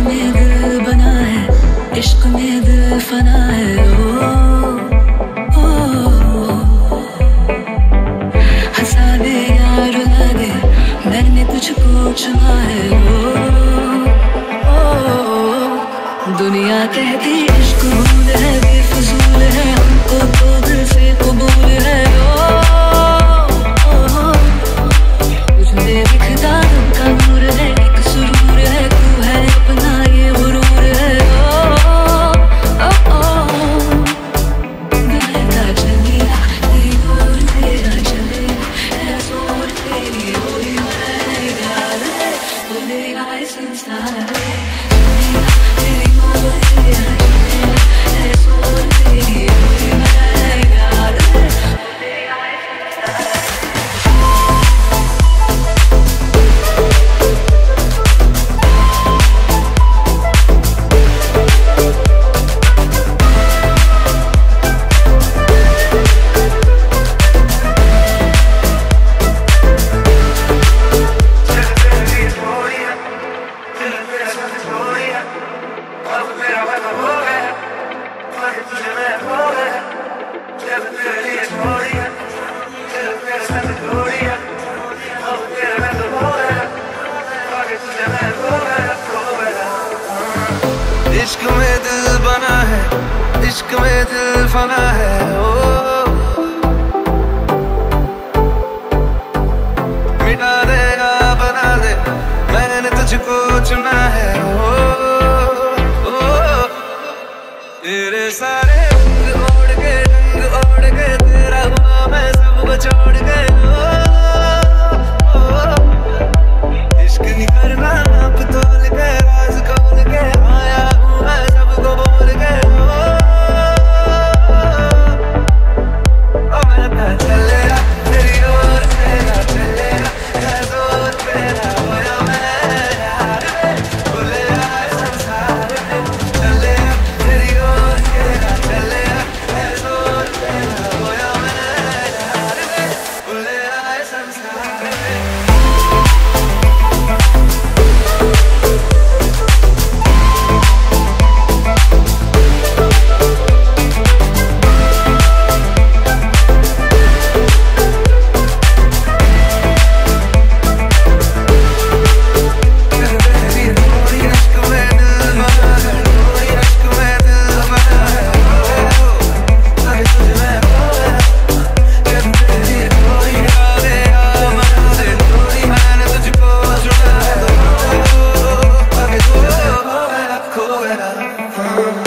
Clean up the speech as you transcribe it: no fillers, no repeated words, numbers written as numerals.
में दिल बना है, इश्क में दिल फना है। हंसा दे या रुला दे, मैंने तुझको चुना है। दुनिया कहती इश्क भूल है, बेफजूल है, हमको तो दिल से कबूल है। तुझमें दिखता रब का नूर है, एक सुरूर है, तू है अपना ये गुरूर है। बहता चलेगा तेरी ओर, तेरा चलेगा है जोर, तेरी ओर मरेगा रे, बोलेगा इस संसार रे। इश्क में दिल बना है, इश्क में दिल फना है। मिटा दे या बना दे, मैंने तुझको चुना है। तेरे सारे रंग ओढ़ के, रंग ओढ़ के, तेरा हुआ मैं सबको छोड़ के। इश्क नहीं करना आप तोल के, राज खोल के आया हूँ मैं सबको बोल के। मैं चलेगा तेरी ओर, तेरा चलेगा है जोर, तेरा होया मैं यार रे, बोलेगा संसार रे। चलेगा तेरी ओर, तेरा चलेगा है जोर, तेरा होया मैं यार रे, बोलेगा संसार रे। Cool.